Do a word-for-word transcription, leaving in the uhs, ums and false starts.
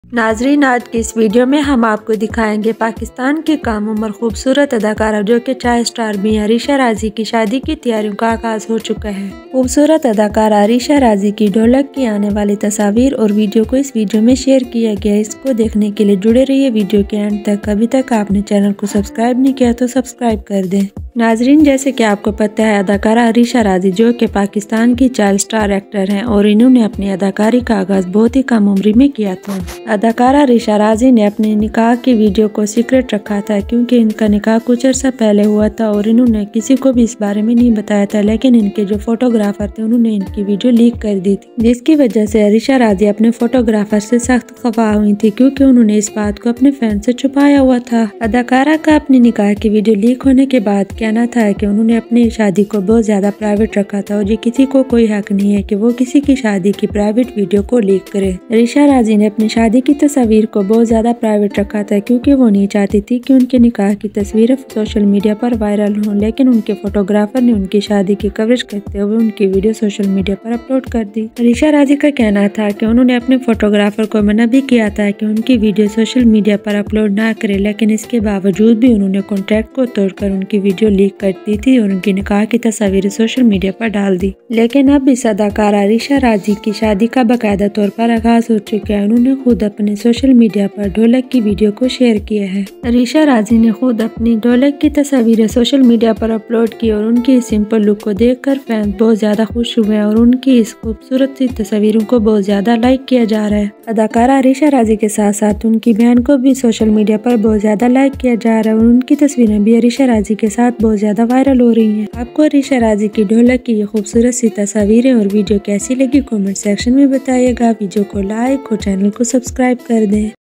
नाजरीन, आज की इस वीडियो में हम आपको दिखाएंगे पाकिस्तान की कम उम्र खूबसूरत अदाकारा जो कि चाय स्टार भी अरीशा राजी की शादी की तैयारियों का आगाज हो चुका है। खूबसूरत अदाकारा अरीशा राजी की ढोलक की आने वाली तस्वीर और वीडियो को इस वीडियो में शेयर किया गया। इसको देखने के लिए जुड़े रहिए वीडियो के एंड तक। अभी तक आपने चैनल को सब्सक्राइब नहीं किया तो सब्सक्राइब कर दें। नाजरीन, जैसे कि आपको पता है, अदाकारा अरीशा राजी जो कि पाकिस्तान की चाइल्ड स्टार एक्टर हैं और इन्होंने अपनी अदाकारी का आगाज बहुत ही कम उम्र में किया था। अदाकारा अरीशा राजी ने अपने निकाह की वीडियो को सीक्रेट रखा था क्योंकि इनका निकाह कुछ अर्सा पहले हुआ था और इन्होंने किसी को भी इस बारे में नहीं बताया था, लेकिन इनके जो फोटोग्राफर थे उन्होंने इनकी वीडियो लीक कर दी थी, जिसकी वजह से अरीशा राजी अपने फोटोग्राफर से सख्त खफा हुई थी क्योंकि उन्होंने इस बात को अपने फैन से छुपाया हुआ था। अदाकारा का अपने निकाह की वीडियो लीक होने के बाद कहना था कि उन्होंने अपनी शादी को बहुत ज्यादा प्राइवेट रखा था और ये किसी को कोई हक नहीं है कि वो किसी की शादी की प्राइवेट वीडियो को लीक करे। अरीशा राजी ने अपनी शादी की तस्वीर को बहुत ज्यादा प्राइवेट रखा था क्योंकि वो नहीं चाहती थी कि उनके निकाह की तस्वीरें सोशल मीडिया पर वायरल हों, लेकिन उनके फोटोग्राफर ने उनकी शादी की कवरेज करते हुए उनकी वीडियो सोशल मीडिया पर अपलोड कर दी। अरीशा राजी का कहना था कि उन्होंने अपने फोटोग्राफर को मना भी किया था कि उनकी वीडियो सोशल मीडिया पर अपलोड ना करे, लेकिन इसके बावजूद भी उन्होंने कॉन्ट्रैक्ट को तोड़कर उनकी वीडियो लीक कर दी थी और उनकी निकाह की तस्वीरें सोशल मीडिया पर डाल दी। लेकिन अब इस अदाकारा अरीशा राजी की शादी का बाकायदा तौर पर आगाज हो चुका है। उन्होंने खुद अपने सोशल मीडिया पर ढोलक की वीडियो को शेयर किया है। अरीशा राजी ने खुद अपनी ढोलक की तस्वीरें सोशल मीडिया पर अपलोड की और उनकी इस सिंपल लुक को देखकर फैंस बहुत ज्यादा खुश हुए और उनकी इस खूबसूरत सी तस्वीरों को बहुत ज्यादा लाइक किया जा रहा है। अदाकारा अरीशा राजी के साथ साथ उनकी बहन को भी सोशल मीडिया पर बहुत ज्यादा लाइक किया जा रहा है और उनकी तस्वीरें भी अरीशा राजी के साथ बहुत ज्यादा वायरल हो रही हैं। आपको अरीशा राजी की ढोलक की ये खूबसूरत सी तस्वीरें और वीडियो कैसी लगी कमेंट सेक्शन में बताइएगा। वीडियो को लाइक और चैनल को सब्सक्राइब कर दें।